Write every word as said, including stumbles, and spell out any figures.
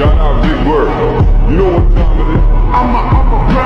Shout out Big Word. You know what time it is? I'm a, I'm a